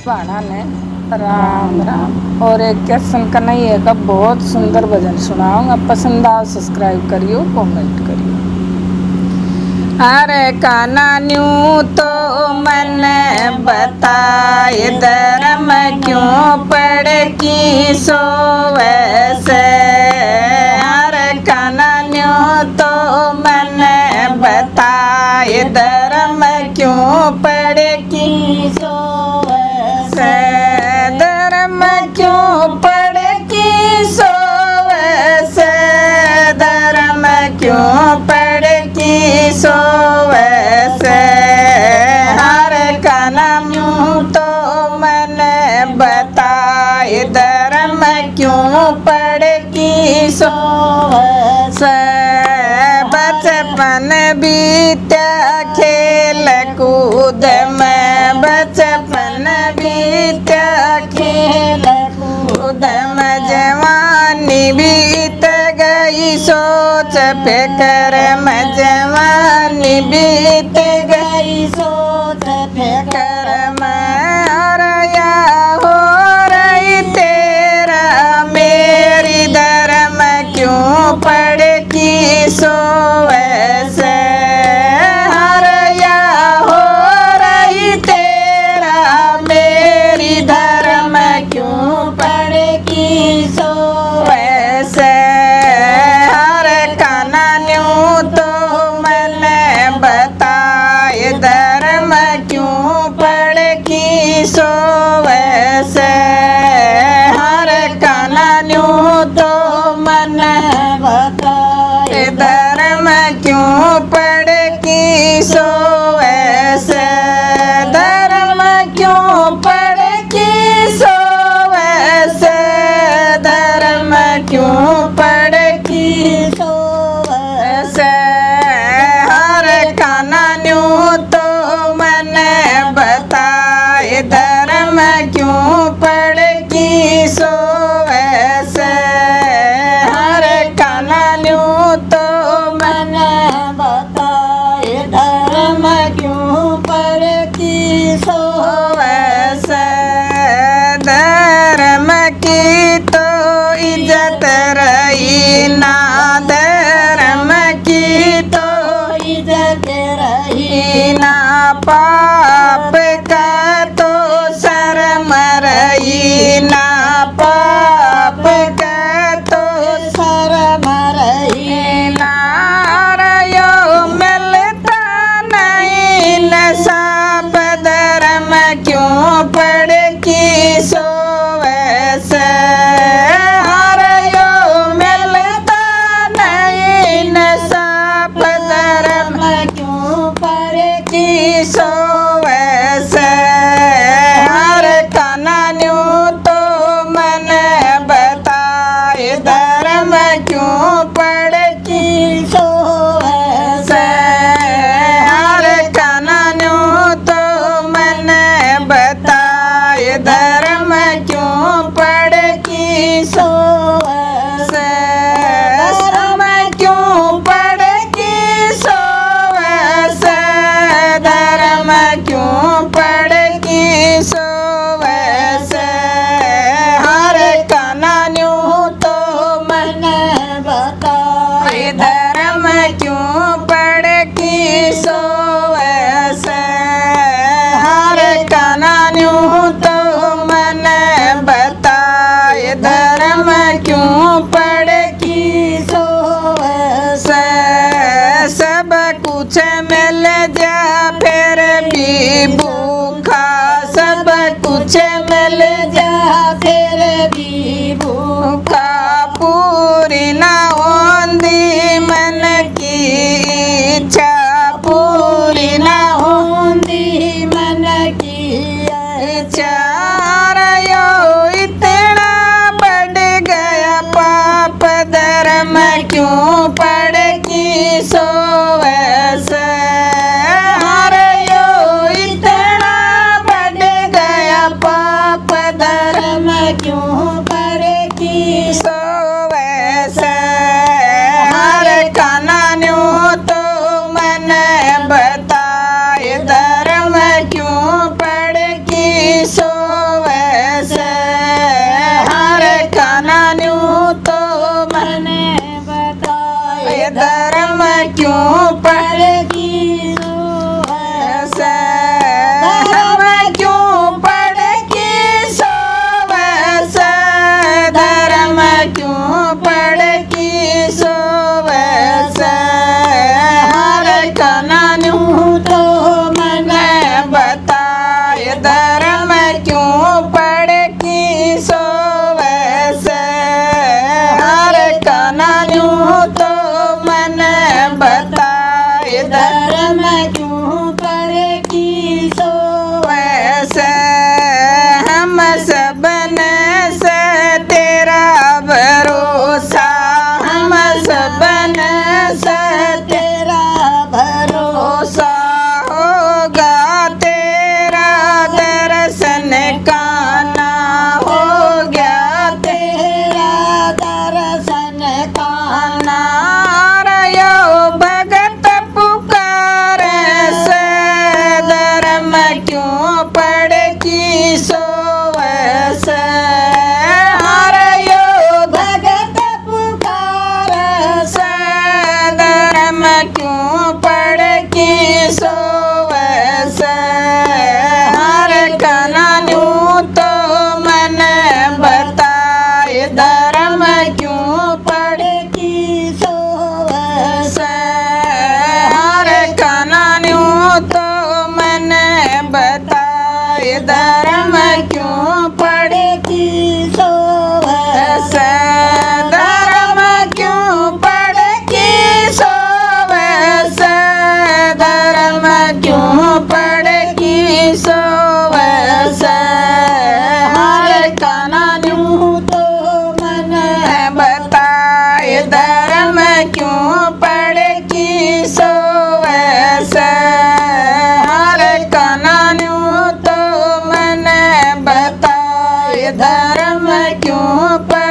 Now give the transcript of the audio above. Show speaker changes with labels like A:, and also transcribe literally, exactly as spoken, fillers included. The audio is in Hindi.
A: भाना ने राम राम। और एक कृष्ण कन्हैया का बहुत सुंदर भजन सुनाऊंगा, पसंद आओ सब्सक्राइब करियो, कमेंट करियो। अरे काना न्यू तो मन बताए धर्म क्यों पड़ की सोवे से। अरे काना न्यू तो मन बताए धर्म क्यों पड़ की सोवे से। धर्म क्यों पड़ की सोवे से। धर्म क्यों पड़ की सोवे से। हर काना न्यू तो मन बताए धर्म क्यों पड़ की सोवे से। बचपन बीता खेल कूद में। बचपन बीता खेल कूद में। जवानी बीत गई सोच फिकर में। जवानी बीत गई सोच फिकर में। और या हो रही तेरा मेरी धर्म क्यों पड़ की सोवे से। हर या हो रही तेरा मेरी धर्म क्यों पड़ की सोवे से। हर काना न्यू तो मन बताए धर्म क्यों पड़ की सोवे से। हर काना न्यू तो मन बताए धर्म क्यों पड़ की सोवे से। धर्म क्यों पड़ की सोवे से। धर्म क्यों पड़ की सोवे से। हर काना न्यू तो मन बताए धर्म क्यों पड़ की सोवे से। हर काना न्यू तो मन बताए धर्म क्यों पड़ की सोवे से। धर्म की तो इज्जत रही ना। धर्म की तो इज्जत रही ना। पाप का तो शर्म रही ना। पाप का तो शर्म रही ना। यो मिलता नहीं नसाब धर्म क्यों पड़ की सोवे से। हर यो मिलता नहीं नसाब धर्म क्यों पड़ की सोवे से। हर काना न्यू तो मन बताए धर्म क्यों पड़ की सोवे से। हर काना न्यू तो मन बताए धर्म क्यों पड़ की सोवे से। धर्म क्यों पड़ की सोवे से। धर्म क्यों पड़ की सोवे से। हर काना न्यू तो मन बताए धर्म क्यों पड़ की सोवे से। हर काना न्यू तो मन बताए धर्म क्यों पड़ की सोवे से। सब कुछ मिल जा फिर भी भूखा। सब कुछ मिल जा फिर भी भूखा। पूरी ना होंदी मन की इच्छा। पूरी ना होंदी मन की इच्छा। यो इतना बढ़ गया पाप धर्म क्यों पड़ की सोवे से। हर यो इतना बढ़ गया पाप धर्म धर्म क्यों पड़ेगी सोवैसे, धर्म क्यों पड़ेगी सोवैसे, धर्म क्यों पड़ेगी सोवैसे। हर कनानू तो मैंने बताए धर्म क्यों पड़ेगी सोवैसे, हर कनानू तो मैंने बताए धर्म क्यों पड़ेगी सोवैसे। हम सबने से तेरा भरोसा, हम सबने से तेरा भरोसा, होगा तेरा दर्शन का ना, हो गया तेरा दर्शन का ना। यो भगत पुकारे से धर्म क्यों पड़ेगी सोवैसे, हर यो भगत पुकारे से धर्म क्यों पड़ेगी सोवैसे। हर कनानू तो मैंने बताए धर्म क्यों पड़ेगी सोवैसे, हर कनानू तो मैंने बताए धर्म क्यों पड़ेगी सोवैसे, धर्म क्यों पड़ेगी सोवैसे, धर्म क्यों पड़ेगी सोवैसे। हर कनानू तो मैंने बताए धर्म क्यों पड़ेगी सोवैसे, हर कनानू तो मैंने बताए धर्म क्यों पड़ेगी